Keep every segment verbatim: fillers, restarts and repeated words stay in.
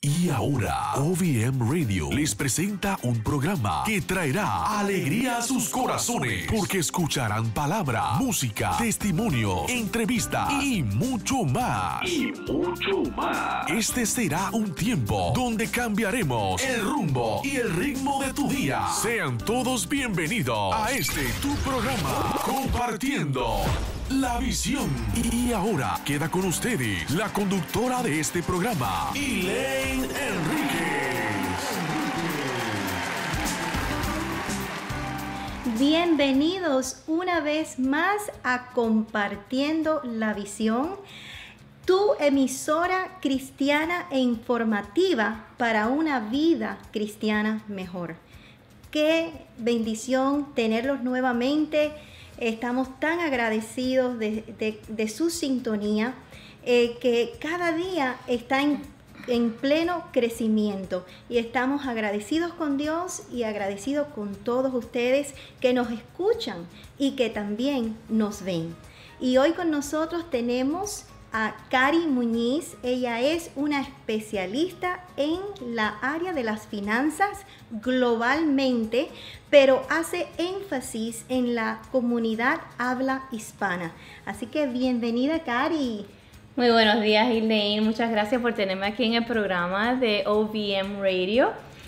Y ahora, O V M Radio les presenta un programa que traerá alegría a sus corazones, porque escucharán palabra, música, testimonio, entrevista y mucho más. Y mucho más. Este será un tiempo donde cambiaremos el rumbo y el ritmo de tu día. Sean todos bienvenidos a este tu programa, Compartiendo la Visión. Y ahora queda con ustedes la conductora de este programa, Elaine Enríquez. Bienvenidos una vez más a Compartiendo la Visión, tu emisora cristiana e informativa para una vida cristiana mejor. Qué bendición tenerlos nuevamente. Estamos tan agradecidos de, de, de su sintonía, eh, que cada día está en, en pleno crecimiento. Y estamos agradecidos con Dios y agradecidos con todos ustedes que nos escuchan y que también nos ven. Y hoy con nosotros tenemos a Cari Muñiz. Ella es una especialista en la área de las finanzas globalmente, pero hace énfasis en la comunidad habla hispana. Así que bienvenida, Cari. Muy buenos días, Elaine. Muchas gracias por tenerme aquí en el programa de O V M Radio.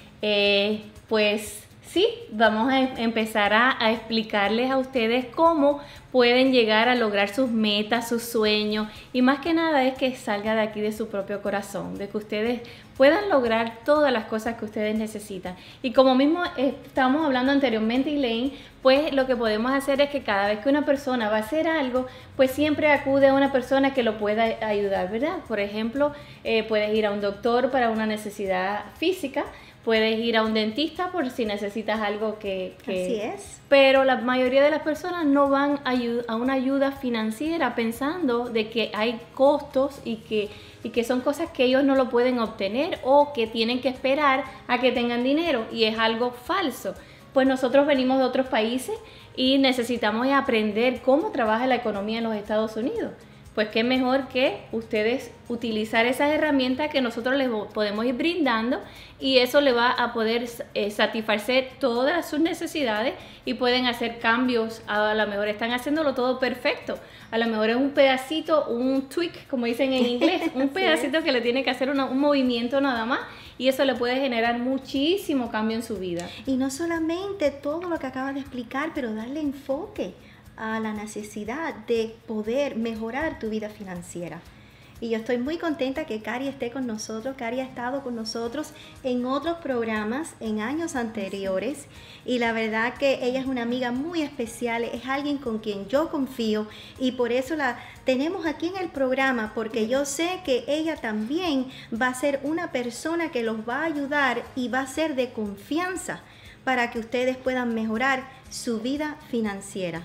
Eh, pues sí, vamos a empezar a, a explicarles a ustedes cómo pueden llegar a lograr sus metas, sus sueños, y más que nada es que salga de aquí de su propio corazón, de que ustedes puedan lograr todas las cosas que ustedes necesitan. Y como mismo estábamos hablando anteriormente, Elaine, pues lo que podemos hacer es que cada vez que una persona va a hacer algo, pues siempre acude a una persona que lo pueda ayudar, ¿verdad? Por ejemplo, eh, puedes ir a un doctor para una necesidad física, puedes ir a un dentista por si necesitas algo que, que... Así es. Pero la mayoría de las personas no van a, a una ayuda financiera pensando de que hay costos y que, y que son cosas que ellos no lo pueden obtener o que tienen que esperar a que tengan dinero, y es algo falso. Pues nosotros venimos de otros países y necesitamos aprender cómo trabaja la economía en los Estados Unidos. Pues qué mejor que ustedes utilizar esas herramientas que nosotros les podemos ir brindando, y eso le va a poder eh, satisfacer todas sus necesidades y pueden hacer cambios. A lo mejor están haciéndolo todo perfecto, a lo mejor es un pedacito, un tweak, como dicen en inglés, un pedacito que le tiene que hacer una, un movimiento nada más, y eso le puede generar muchísimo cambio en su vida. Y no solamente todo lo que acabas de explicar, pero darle enfoque a la necesidad de poder mejorar tu vida financiera. Y yo estoy muy contenta que Cari esté con nosotros. Cari ha estado con nosotros en otros programas en años anteriores, y la verdad que ella es una amiga muy especial, es alguien con quien yo confío, y por eso la tenemos aquí en el programa, porque yo sé que ella también va a ser una persona que los va a ayudar y va a ser de confianza para que ustedes puedan mejorar su vida financiera.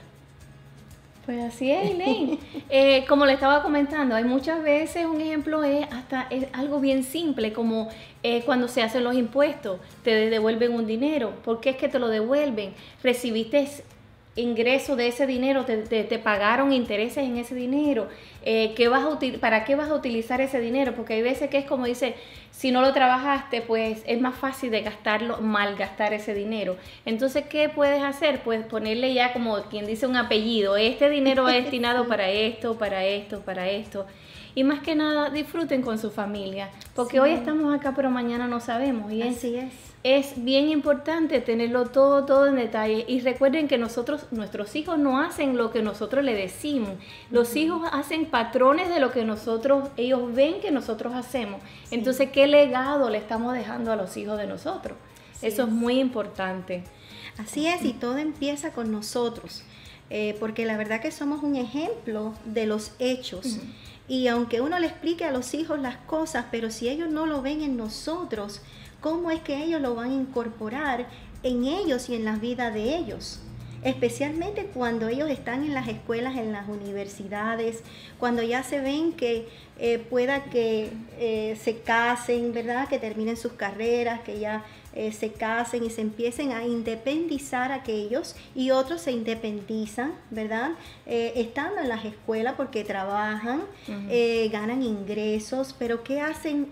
Pues así es, Elaine. Eh, como le estaba comentando, hay muchas veces, un ejemplo es hasta es algo bien simple, como eh, cuando se hacen los impuestos, te devuelven un dinero. ¿Por qué es que te lo devuelven? Recibiste ingreso de ese dinero, te, te, te pagaron intereses en ese dinero. Eh, ¿qué vas a util- ¿Para qué vas a utilizar ese dinero? Porque hay veces que es como dice, si no lo trabajaste, pues es más fácil de gastarlo, malgastar ese dinero. Entonces, ¿qué puedes hacer? Pues ponerle ya, como quien dice, un apellido. Este dinero va destinado para esto, para esto, para esto. Y más que nada, disfruten con su familia, porque sí, hoy estamos acá, pero mañana no sabemos. Y así es. Es bien importante tenerlo todo, todo en detalle. Y recuerden que nosotros, nuestros hijos no hacen lo que nosotros le decimos. Los uh-huh. hijos hacen patrones de lo que nosotros, ellos ven que nosotros hacemos. Sí. Entonces, ¿qué legado le estamos dejando a los hijos de nosotros? Así Eso es. es muy importante. Así es, y todo empieza con nosotros. Eh, porque la verdad que somos un ejemplo de los hechos. Uh-huh. Y aunque uno le explique a los hijos las cosas, pero si ellos no lo ven en nosotros, ¿cómo es que ellos lo van a incorporar en ellos y en la vida de ellos? Especialmente cuando ellos están en las escuelas, en las universidades, cuando ya se ven que eh, pueda que eh, se casen, ¿verdad? Que terminen sus carreras, que ya eh, se casen y se empiecen a independizar aquellos, y otros se independizan, ¿verdad? Eh, estando en las escuelas porque trabajan, uh-huh. eh, ganan ingresos, pero ¿qué hacen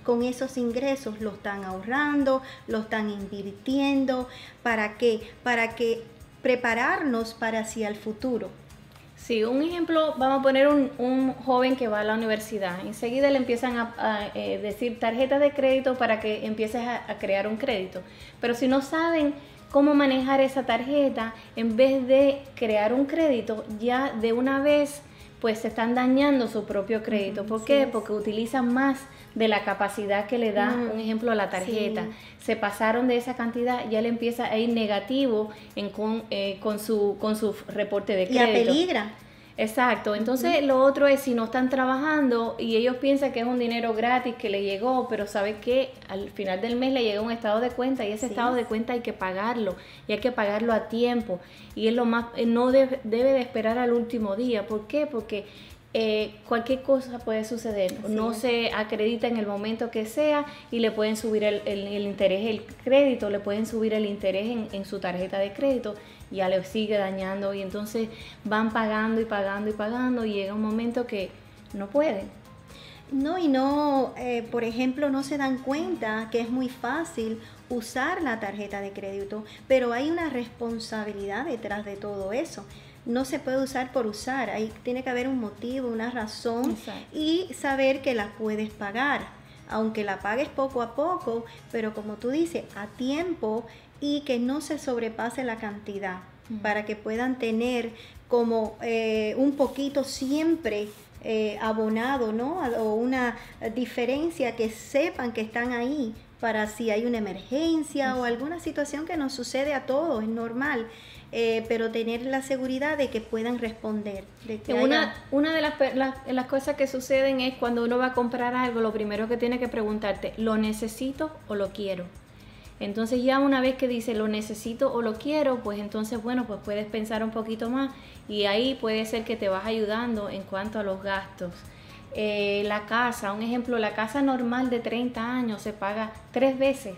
con esos ingresos lo están ahorrando, lo están invirtiendo. ¿Para qué? Para que prepararnos para hacia el futuro. Sí, un ejemplo, vamos a poner un, un joven que va a la universidad. Enseguida le empiezan a, a eh, decir tarjeta de crédito para que empieces a, a crear un crédito. Pero si no saben cómo manejar esa tarjeta, en vez de crear un crédito, ya de una vez pues se están dañando su propio crédito. ¿Por qué? Porque utilizan más de la capacidad que le da, mm. un ejemplo, la tarjeta. Sí. Se pasaron de esa cantidad, ya le empieza a ir negativo en, con, eh, con, su, con su reporte de crédito. Y apeligra. Exacto. Entonces, uh-huh. lo otro es si no están trabajando y ellos piensan que es un dinero gratis que le llegó, pero sabe que al final del mes le llega un estado de cuenta y ese sí. estado de cuenta hay que pagarlo y hay que pagarlo a tiempo. Y es lo más, no debe, debe de esperar al último día. ¿Por qué? Porque Eh, cualquier cosa puede suceder, sí. no se acredita en el momento que sea y le pueden subir el, el, el interés, el crédito, le pueden subir el interés en, en su tarjeta de crédito, ya le sigue dañando y entonces van pagando y pagando y pagando y llega un momento que no pueden. No, y no, eh, por ejemplo, no se dan cuenta que es muy fácil usar la tarjeta de crédito, pero hay una responsabilidad detrás de todo eso. No se puede usar por usar, ahí tiene que haber un motivo, una razón. Exacto. Y saber que la puedes pagar, aunque la pagues poco a poco, pero como tú dices, a tiempo y que no se sobrepase la cantidad, mm. para que puedan tener como eh, un poquito siempre eh, abonado, ¿no? O una diferencia que sepan que están ahí para si hay una emergencia Exacto. o alguna situación que nos sucede a todos, es normal. Eh, pero tener la seguridad de que puedan responder. De que una, haya... una de las, las, las cosas que suceden es cuando uno va a comprar algo, lo primero que tiene que preguntarte, ¿lo necesito o lo quiero? Entonces ya una vez que dice lo necesito o lo quiero, pues entonces bueno, pues puedes pensar un poquito más y ahí puede ser que te vas ayudando en cuanto a los gastos. Eh, la casa, un ejemplo, la casa normal de treinta años se paga tres veces.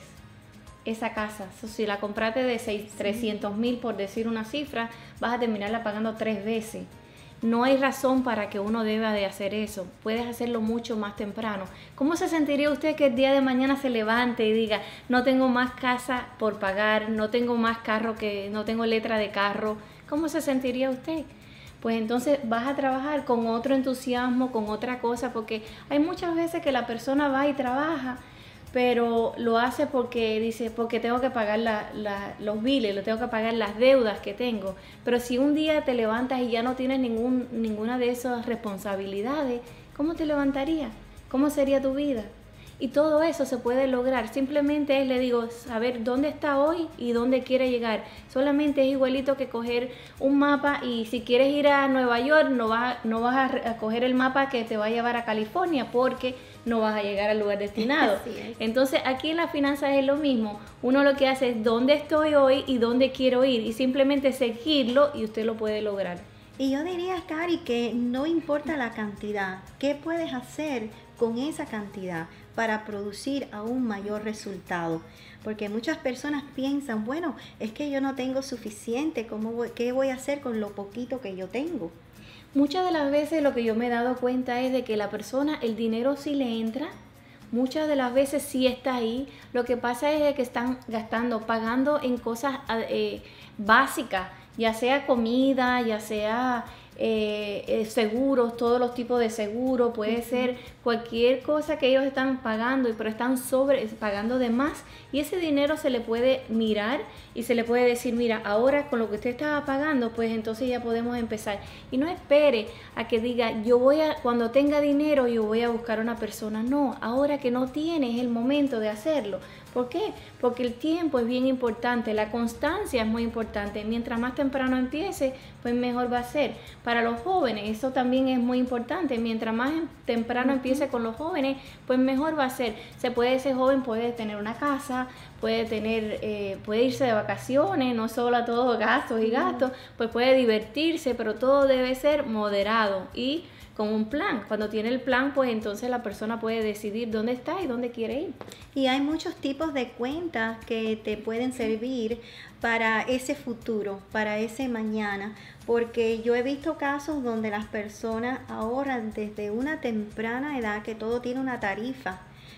Esa casa, so, si la compraste de trescientos mil por decir una cifra, vas a terminarla pagando tres veces. No hay razón para que uno deba de hacer eso. Puedes hacerlo mucho más temprano. ¿Cómo se sentiría usted que el día de mañana se levante y diga, no tengo más casa por pagar, no tengo más carro, que no tengo letra de carro? ¿Cómo se sentiría usted? Pues entonces vas a trabajar con otro entusiasmo, con otra cosa, porque hay muchas veces que la persona va y trabaja, pero lo hace porque dice, porque tengo que pagar la, la, los biles, lo tengo que pagar las deudas que tengo. Pero si un día te levantas y ya no tienes ningún, ninguna de esas responsabilidades, ¿cómo te levantarías? ¿Cómo sería tu vida? Y todo eso se puede lograr. Simplemente es, le digo, saber dónde está hoy y dónde quiere llegar. Solamente es igualito que coger un mapa y si quieres ir a Nueva York, no vas, no vas a, a coger el mapa que te va a llevar a California porque no vas a llegar al lugar destinado. Entonces aquí en las finanzas es lo mismo. Uno lo que hace es dónde estoy hoy y dónde quiero ir y simplemente seguirlo y usted lo puede lograr. Y yo diría, Cari, que no importa la cantidad, ¿qué puedes hacer con esa cantidad para producir aún mayor resultado? Porque muchas personas piensan, bueno, es que yo no tengo suficiente, ¿cómo voy, ¿qué voy a hacer con lo poquito que yo tengo? Muchas de las veces lo que yo me he dado cuenta es de que la persona, el dinero sí le entra, muchas de las veces sí está ahí, lo que pasa es que están gastando, pagando en cosas eh, básicas, ya sea comida, ya sea eh, eh, seguros, todos los tipos de seguros, puede uh-huh. ser cualquier cosa que ellos están pagando, pero están sobre pagando de más y ese dinero se le puede mirar y se le puede decir, mira, ahora con lo que usted estaba pagando, pues entonces ya podemos empezar. Y no espere a que diga, yo voy a, cuando tenga dinero, yo voy a buscar a una persona. No, ahora que no tiene es el momento de hacerlo. ¿Por qué? Porque el tiempo es bien importante, la constancia es muy importante. Mientras más temprano empiece, pues mejor va a ser. Para los jóvenes, eso también es muy importante. Mientras más temprano uh-huh. empiece con los jóvenes, pues mejor va a ser. Se puede ser joven, puede tener una casa, puede tener, eh, puede irse de vacaciones, no solo a todos gastos y gastos, pues puede divertirse, pero todo debe ser moderado y con un plan. Cuando tiene el plan, pues entonces la persona puede decidir dónde está y dónde quiere ir. Y hay muchos tipos de cuentas que te pueden servir para ese futuro, para ese mañana, porque yo he visto casos donde las personas ahorran desde una temprana edad, que todo tiene una tarifa,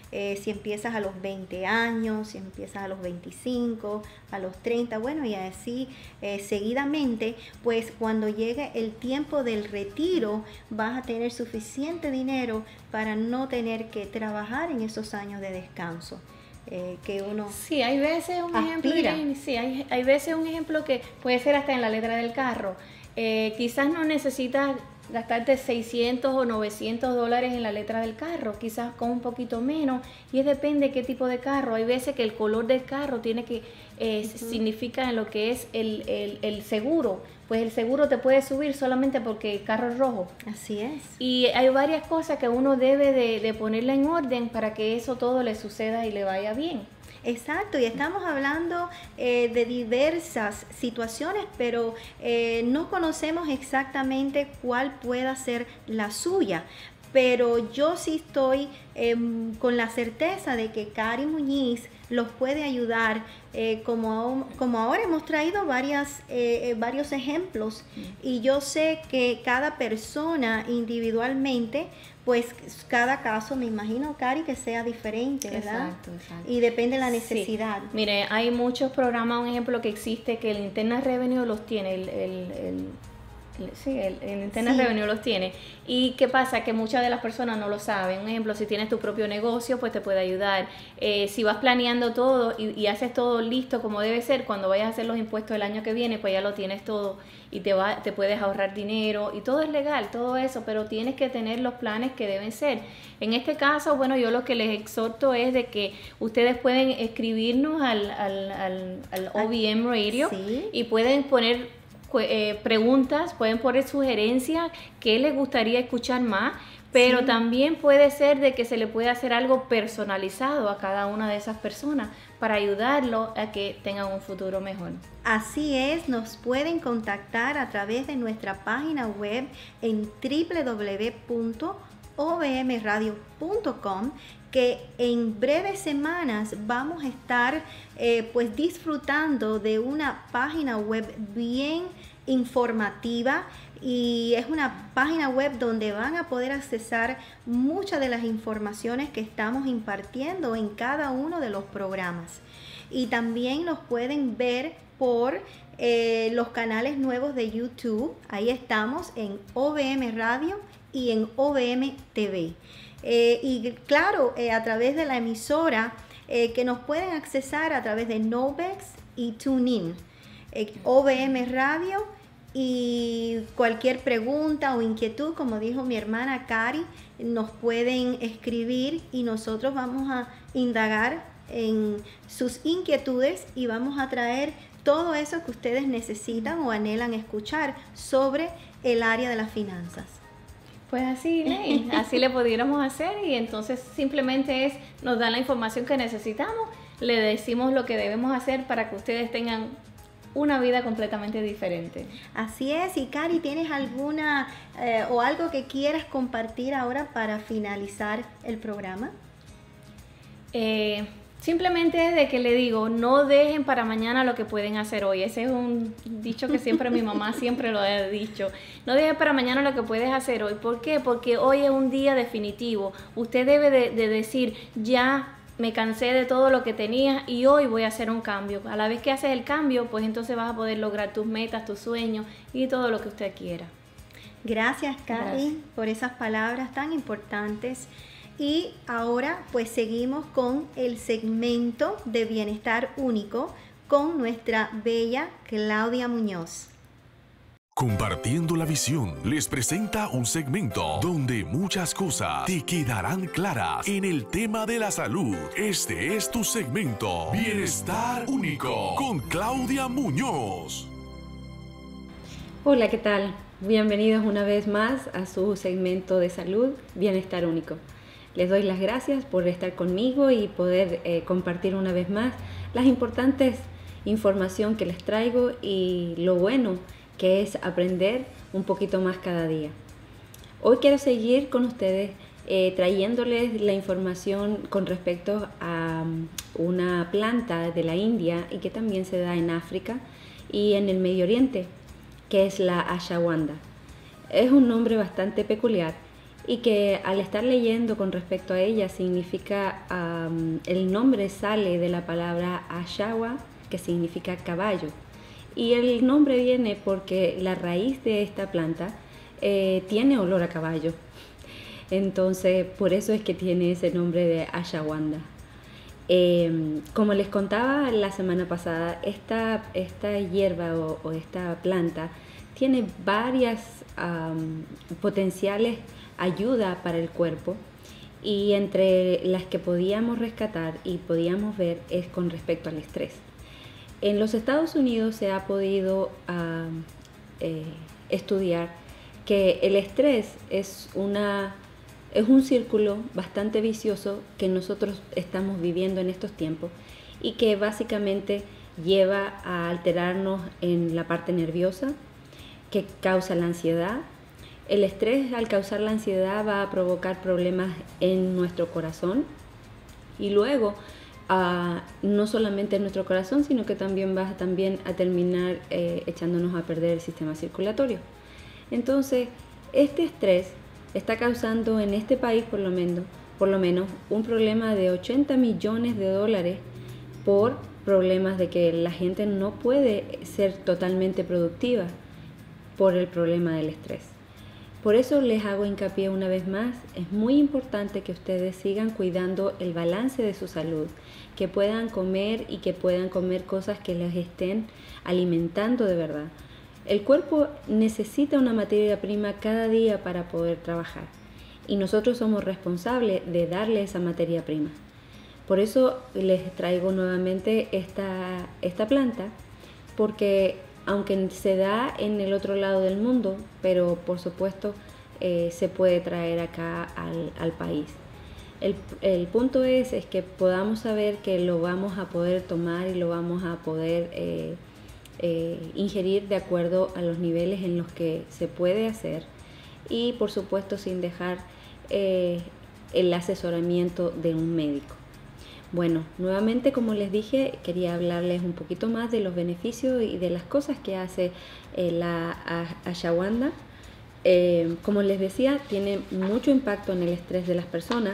eh, si empiezas a los veinte años, si empiezas a los veinticinco, a los treinta, bueno, y así eh, seguidamente, pues cuando llegue el tiempo del retiro vas a tener suficiente dinero para no tener que trabajar en esos años de descanso. Eh, que uno sí, hay veces un ejemplo, sí, hay, hay veces un ejemplo que puede ser hasta en la letra del carro. Eh, quizás no necesitas gastarte seiscientos o novecientos dólares en la letra del carro, quizás con un poquito menos, y es depende de qué tipo de carro. Hay veces que el color del carro tiene que eh, uh-huh. significa en lo que es el, el, el seguro, pues el seguro te puede subir solamente porque el carro es rojo. Así es. Y hay varias cosas que uno debe de, de ponerla en orden para que eso todo le suceda y le vaya bien. Exacto, y estamos hablando eh, de diversas situaciones, pero eh, no conocemos exactamente cuál pueda ser la suya. Pero yo sí estoy eh, con la certeza de que Cari Muñiz los puede ayudar, eh, como, como ahora hemos traído varias, eh, varios ejemplos, y yo sé que cada persona individualmente, pues cada caso, me imagino, Cari, que sea diferente, ¿verdad? Exacto, exacto. Y depende de la necesidad. Sí. Mire, hay muchos programas, un ejemplo que existe, que el Internal Revenue los tiene, el, el, el Sí, el, el Internal sí. Revenue los tiene. ¿Y qué pasa? Que muchas de las personas no lo saben. Un ejemplo, si tienes tu propio negocio, pues te puede ayudar. Eh, si vas planeando todo y, y haces todo listo como debe ser, cuando vayas a hacer los impuestos el año que viene, pues ya lo tienes todo y te, va, te puedes ahorrar dinero y todo es legal, todo eso, pero tienes que tener los planes que deben ser. En este caso, bueno, yo lo que les exhorto es de que ustedes pueden escribirnos al, al, al, al O V M Radio ¿sí? y pueden poner Eh, preguntas, pueden poner sugerencias, qué les gustaría escuchar más, pero sí. también puede ser de que se le pueda hacer algo personalizado a cada una de esas personas para ayudarlo a que tengan un futuro mejor. Así es, nos pueden contactar a través de nuestra página web en w w w punto o v m radio punto com, que en breves semanas vamos a estar eh, pues disfrutando de una página web bien informativa, y es una página web donde van a poder accesar muchas de las informaciones que estamos impartiendo en cada uno de los programas, y también los pueden ver por eh, los canales nuevos de YouTube. Ahí estamos en O V M Radio y en O V M T V. Eh, y claro, eh, a través de la emisora eh, que nos pueden accesar a través de Novex y TuneIn, eh, O V M Radio, y cualquier pregunta o inquietud, como dijo mi hermana Cari, nos pueden escribir y nosotros vamos a indagar en sus inquietudes y vamos a traer todo eso que ustedes necesitan o anhelan escuchar sobre el área de las finanzas. Pues así, Ley, así le pudiéramos hacer, y entonces simplemente es, nos dan la información que necesitamos, le decimos lo que debemos hacer para que ustedes tengan una vida completamente diferente. Así es. Y Cari, ¿tienes alguna eh, o algo que quieras compartir ahora para finalizar el programa? Eh... Simplemente de que le digo, no dejen para mañana lo que pueden hacer hoy. Ese es un dicho que siempre mi mamá siempre lo ha dicho. No dejen para mañana lo que puedes hacer hoy. ¿Por qué? Porque hoy es un día definitivo. Usted debe de, de decir, ya me cansé de todo lo que tenía y hoy voy a hacer un cambio. A la vez que haces el cambio, pues entonces vas a poder lograr tus metas, tus sueños y todo lo que usted quiera. Gracias, Cari, Gracias. por esas palabras tan importantes. Y ahora pues seguimos con el segmento de Bienestar Único con nuestra bella Claudia Muñoz. Compartiendo la visión les presenta un segmento donde muchas cosas te quedarán claras en el tema de la salud. Este es tu segmento Bienestar Único con Claudia Muñoz. Hola, ¿qué tal? Bienvenidos una vez más a su segmento de salud Bienestar Único. Les doy las gracias por estar conmigo y poder eh, compartir una vez más las importantes información que les traigo y lo bueno que es aprender un poquito más cada día. Hoy quiero seguir con ustedes eh, trayéndoles la información con respecto a um, una planta de la India y que también se da en África y en el Medio Oriente, que es la ashwagandha. Es un nombre bastante peculiar y que al estar leyendo con respecto a ella significa, um, el nombre sale de la palabra Ashawa, que significa caballo, y el nombre viene porque la raíz de esta planta eh, tiene olor a caballo, entonces por eso es que tiene ese nombre de Ashawanda. Eh, como les contaba la semana pasada, esta, esta hierba o, o esta planta tiene varias um, potenciales ayudas para el cuerpo, y entre las que podíamos rescatar y podíamos ver es con respecto al estrés. En los Estados Unidos se ha podido uh, eh, estudiar que el estrés es una Es un círculo bastante vicioso que nosotros estamos viviendo en estos tiempos y que básicamente lleva a alterarnos en la parte nerviosa, que causa la ansiedad. El estrés, al causar la ansiedad, va a provocar problemas en nuestro corazón y luego uh, no solamente en nuestro corazón, sino que también va también a terminar eh, echándonos a perder el sistema circulatorio. Entonces, este estrés está causando en este país por lo menos, por lo menos un problema de ochenta millones de dólares por problemas de que la gente no puede ser totalmente productiva por el problema del estrés. Por eso les hago hincapié una vez más, es muy importante que ustedes sigan cuidando el balance de su salud, que puedan comer y que puedan comer cosas que les estén alimentando de verdad. El cuerpo necesita una materia prima cada día para poder trabajar y nosotros somos responsables de darle esa materia prima. Por eso les traigo nuevamente esta, esta planta, porque aunque se da en el otro lado del mundo, pero por supuesto eh, se puede traer acá al, al país. El, el punto es, es que podamos saber que lo vamos a poder tomar y lo vamos a poder eh, Eh, ingerir de acuerdo a los niveles en los que se puede hacer y por supuesto sin dejar eh, el asesoramiento de un médico. Bueno, nuevamente, como les dije, quería hablarles un poquito más de los beneficios y de las cosas que hace eh, la ashwagandha. Eh, como les decía, tiene mucho impacto en el estrés de las personas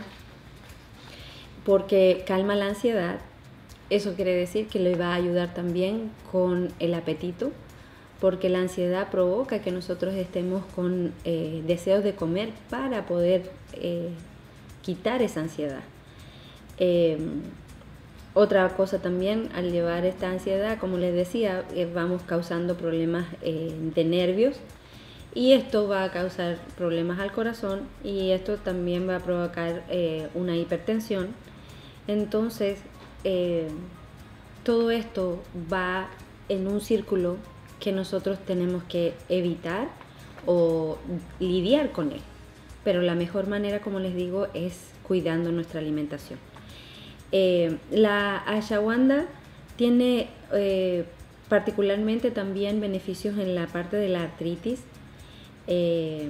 porque calma la ansiedad. Eso quiere decir que le va a ayudar también con el apetito, porque la ansiedad provoca que nosotros estemos con eh, deseos de comer para poder eh, quitar esa ansiedad. Eh, otra cosa también, al llevar esta ansiedad, como les decía, eh, vamos causando problemas eh, de nervios, y esto va a causar problemas al corazón, y esto también va a provocar eh, una hipertensión. Entonces, Eh, todo esto va en un círculo que nosotros tenemos que evitar o lidiar con él, pero la mejor manera, como les digo, es cuidando nuestra alimentación. Eh, la ashwagandha tiene eh, particularmente también beneficios en la parte de la artritis, eh,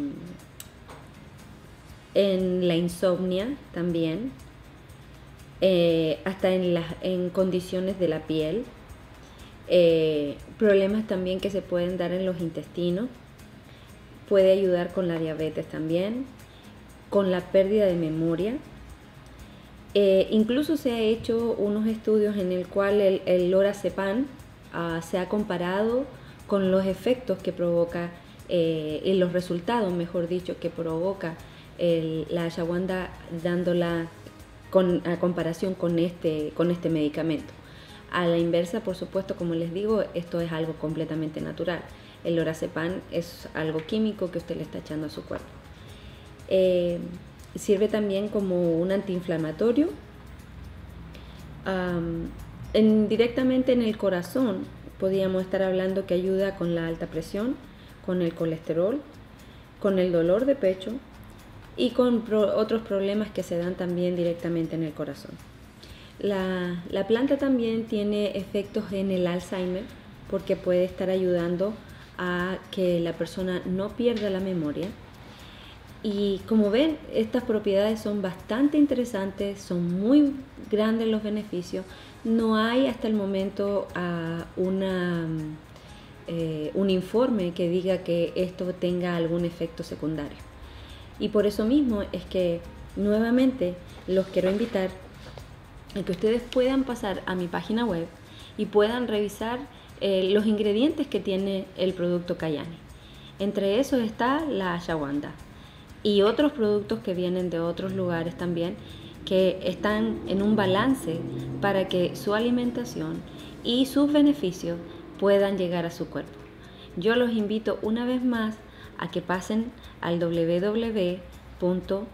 en la insomnia también, Eh, hasta en, la, en condiciones de la piel, eh, problemas también que se pueden dar en los intestinos, puede ayudar con la diabetes también, con la pérdida de memoria. Eh, incluso se ha hecho unos estudios en el cual el, el lorazepam uh, se ha comparado con los efectos que provoca eh, y los resultados, mejor dicho, que provoca el, la ashwagandha, dándola Con, a comparación con este, con este medicamento. A la inversa, por supuesto, como les digo, esto es algo completamente natural. El lorazepam es algo químico que usted le está echando a su cuerpo. Eh, sirve también como un antiinflamatorio. Um, en, directamente en el corazón podríamos estar hablando que ayuda con la alta presión, con el colesterol, con el dolor de pecho, y con pro, otros problemas que se dan también directamente en el corazón. La, la planta también tiene efectos en el Alzheimer, porque puede estar ayudando a que la persona no pierda la memoria. Y como ven, estas propiedades son bastante interesantes, son muy grandes los beneficios. No hay hasta el momento uh, una, eh, un informe que diga que esto tenga algún efecto secundario. Y por eso mismo es que nuevamente los quiero invitar a que ustedes puedan pasar a mi página web y puedan revisar eh, los ingredientes que tiene el producto Kayani. Entre esos está la ashwagandha y otros productos que vienen de otros lugares también, que están en un balance para que su alimentación y sus beneficios puedan llegar a su cuerpo. Yo los invito una vez más a que pasen al w w w punto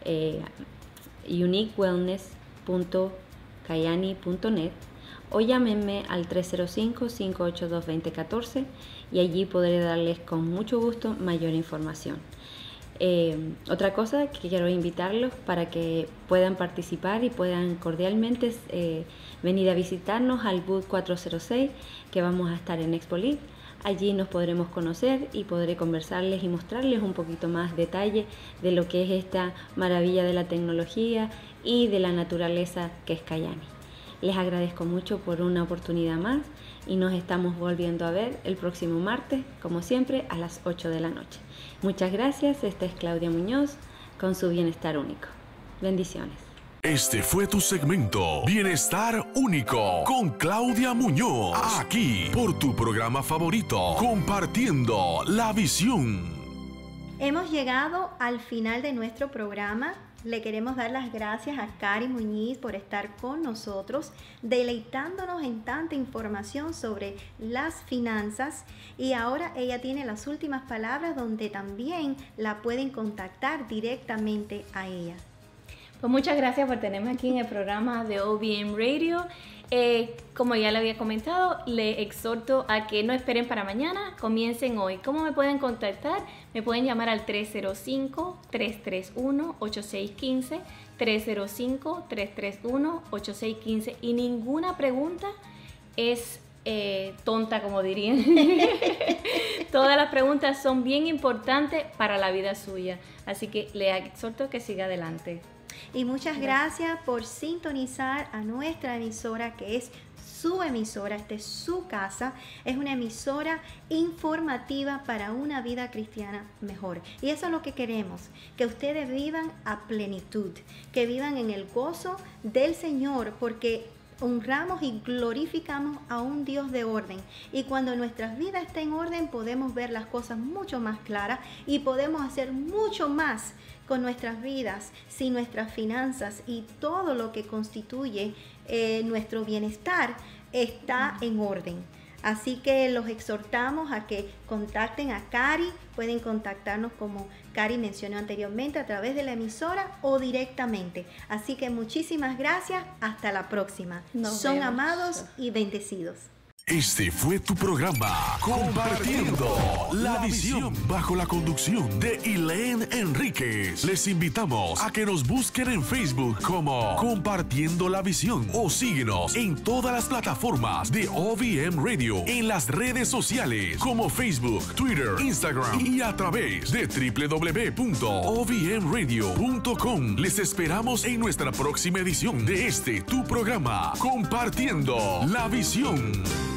unique wellness punto kayani punto net o llámenme al tres cero cinco, cinco ocho dos, dos cero uno cuatro y allí podré darles con mucho gusto mayor información. Eh, otra cosa que quiero invitarlos para que puedan participar y puedan cordialmente eh, venir a visitarnos al booth cuatro cero seis, que vamos a estar en Expolid. Allí nos podremos conocer y podré conversarles y mostrarles un poquito más detalle de lo que es esta maravilla de la tecnología y de la naturaleza que es Kayani. Les agradezco mucho por una oportunidad más y nos estamos volviendo a ver el próximo martes, como siempre, a las ocho de la noche. Muchas gracias. Esta es Claudia Muñoz con su Bienestar Único. Bendiciones. Este fue tu segmento Bienestar Único con Claudia Muñoz, aquí por tu programa favorito, Compartiendo la Visión. Hemos llegado al final de nuestro programa. Le queremos dar las gracias a Cari Muñiz por estar con nosotros, deleitándonos en tanta información sobre las finanzas. Y ahora ella tiene las últimas palabras donde también la pueden contactar directamente a ella. Pues muchas gracias por tenerme aquí en el programa de O V M Radio. Eh, como ya le había comentado, le exhorto a que no esperen para mañana, comiencen hoy. ¿Cómo me pueden contactar? Me pueden llamar al tres cero cinco, tres tres uno, ocho seis uno cinco, tres cero cinco, tres tres uno, ocho seis uno cinco, y ninguna pregunta es eh, tonta, como dirían. Todas las preguntas son bien importantes para la vida suya, así que le exhorto que siga adelante. Y muchas gracias por sintonizar a nuestra emisora, que es su emisora, esta es su casa, es una emisora informativa para una vida cristiana mejor. Y eso es lo que queremos, que ustedes vivan a plenitud, que vivan en el gozo del Señor, porque honramos y glorificamos a un Dios de orden. Y cuando nuestras vidas estén en orden, podemos ver las cosas mucho más claras y podemos hacer mucho más con nuestras vidas, si nuestras finanzas y todo lo que constituye eh, nuestro bienestar está en orden. Así que los exhortamos a que contacten a Cari. Pueden contactarnos, como Cari mencionó anteriormente, a través de la emisora o directamente. Así que muchísimas gracias. Hasta la próxima. Nos Son vemos. Amados y bendecidos. Este fue tu programa Compartiendo la Visión, bajo la conducción de Elaine Enríquez. Les invitamos a que nos busquen en Facebook como Compartiendo la Visión o síguenos en todas las plataformas de O V M Radio, en las redes sociales como Facebook, Twitter, Instagram y a través de w w w punto o v m radio punto com. Les esperamos en nuestra próxima edición de este tu programa Compartiendo la Visión.